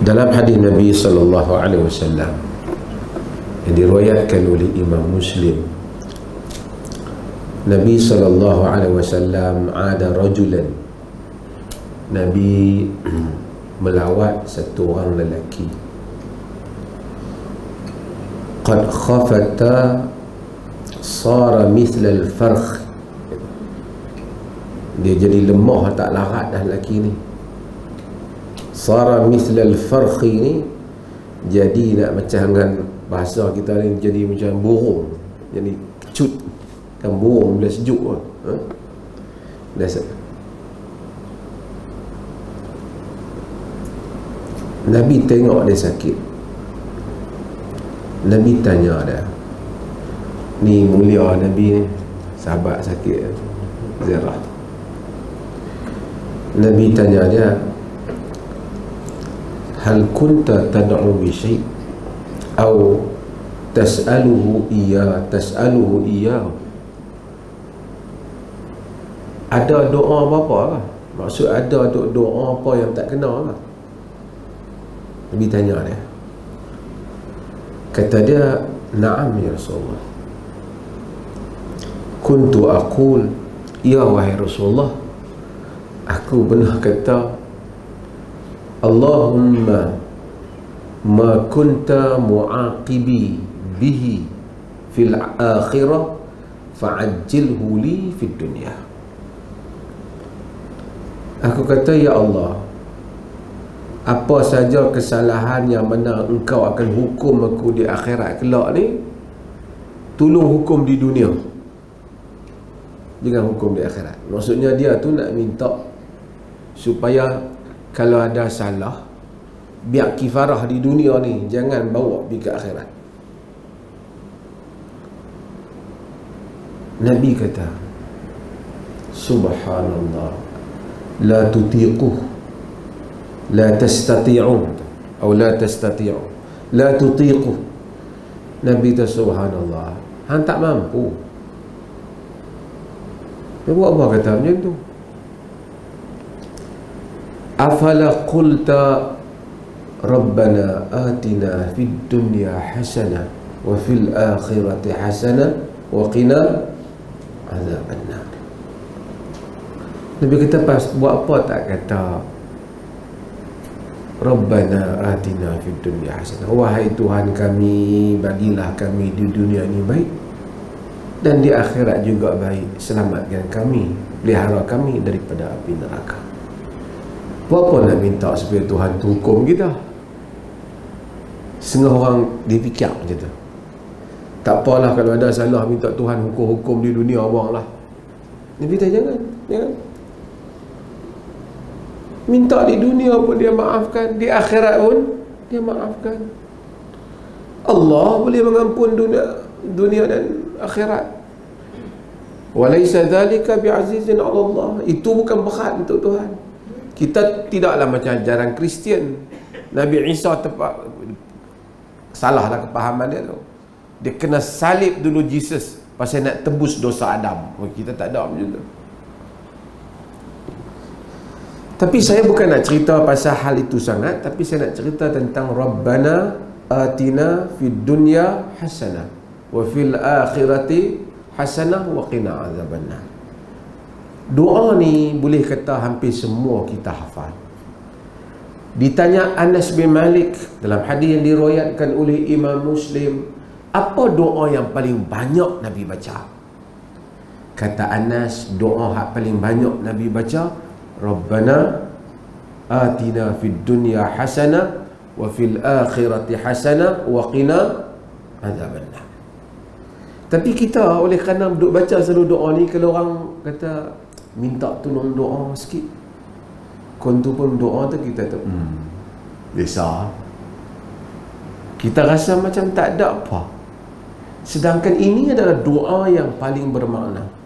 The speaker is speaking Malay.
Dalam hadis Nabi sallallahu alaihi wasallam yang diriwayatkan oleh Imam Muslim, Nabi sallallahu alaihi wasallam ada rajulan, Nabi melawat satu orang lelaki, qad khafata sara mithla al-farkh, dia jadi lemah tak larat dah lelaki ni. Sara mithla al-farkh ni jadi nak macam dengan bahasa kita ni, jadi macam burung, jadi kecut kan, burung bila sejuk lah, Nabi tengok dia sakit. Nabi tanya dia, ni mulia Nabi ni, sahabat sakit Zirah. Nabi tanya dia, hal kunta tad'u bi syai' atau tas'aluhu iya, ada doa apa lah? Maksud ada doa apa yang tak kenal lah? Nabi tanya dia. Kata dia, na'am ya Rasulullah. Kuntu aqul, ya wahai Rasulullah, aku pernah kata, Allahumma ma kunta mu'aqibi bihi fil akhirah fa'ajjilhu li fid dunya. Aku kata, ya Allah, apa saja kesalahan yang mana engkau akan hukum aku di akhirat kelak ni, tolong hukum di dunia, jangan hukum di akhirat. Maksudnya dia tu nak minta supaya kalau ada salah, biar kifarah di dunia ni, jangan bawa pergi ke akhirat. Nabi kata, subhanallah, la tutiquh, la tastati'un, atau la tastati'u, la tutiquh. Nabi kata, subhanallah, hang tak mampu. Dia buat apa kata macam tu? Afala qulta Rabbana atina fid dunya hasanah wa fil akhirati hasanah wa qina azaban nar. Nabi kata, pas buat apa tak kata Rabbana atina fid dunya hasanah, wahai Tuhan kami, bagilah kami di dunia ini baik dan di akhirat juga baik, selamatkan kami, pelihara kami daripada api neraka. Apa nak minta supaya Tuhan tu hukum kita? Setengah orang dipikir macam tu. Tak apalah kalau ada salah, minta Tuhan hukum-hukum di dunia, buanglah. Nabi kata jangan. Minta di dunia pun dia maafkan, di akhirat pun dia maafkan. Allah boleh mengampun dunia dan akhirat. Walaysa dhalika bi'azizin 'ala Allah. Itu bukan berat untuk Tuhan. Kita tidaklah macam ajaran Kristian. Nabi Isa salahlah kepahaman dia tu. Dia kena salib dulu Jesus pasal nak tebus dosa Adam. Kita tak ada macam tu. Tapi saya bukan nak cerita pasal hal itu sangat, tapi saya nak cerita tentang Rabbana atina fid dunya hasanah wa fil akhirati hasanah wa qina azabannar. Doa ni boleh kata hampir semua kita hafal. Ditanya Anas bin Malik dalam hadis yang diriwayatkan oleh Imam Muslim, apa doa yang paling banyak Nabi baca? Kata Anas, doa yang paling banyak Nabi baca, Rabbana atina fid dunya hasanah wa fil akhirati hasanah wa qina azabannar. Tapi kita oleh kerana duk baca selalu doa ni, kalau orang kata minta tolong doa sikit, kontu pun doa tu kita tu biasa, kita rasa macam tak ada apa. Sedangkan ini adalah doa yang paling bermakna.